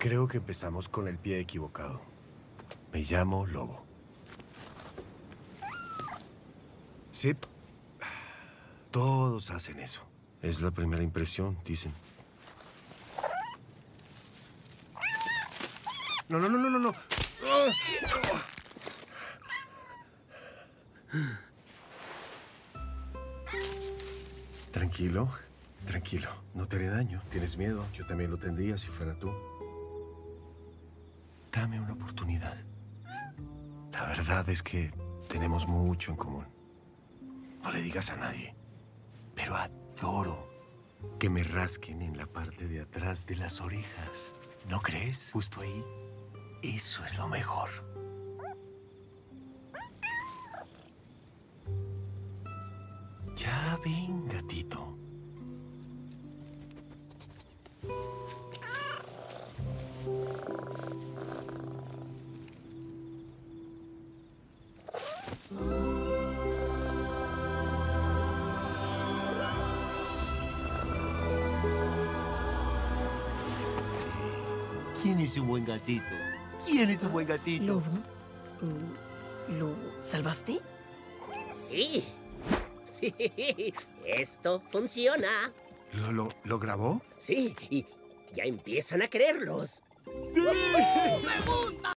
Creo que empezamos con el pie equivocado. Me llamo Lobo. Sí. Todos hacen eso. Es la primera impresión, dicen. No, no, no, no, no, no. Tranquilo, tranquilo. No te haré daño. Tienes miedo. Yo también lo tendría si fuera tú. Dame una oportunidad. La verdad es que tenemos mucho en común. No le digas a nadie. Pero adoro que me rasquen en la parte de atrás de las orejas. ¿No crees? Justo ahí. Eso es lo mejor. Ya ven, gatito. ¿Quién es un buen gatito? ¿Quién es un buen gatito? ¿Lobo? ¿Lo salvaste? Sí, sí, esto funciona. ¿Lo grabó? Sí, y ya empiezan a creerlos. ¡Sí! ¡Me gusta!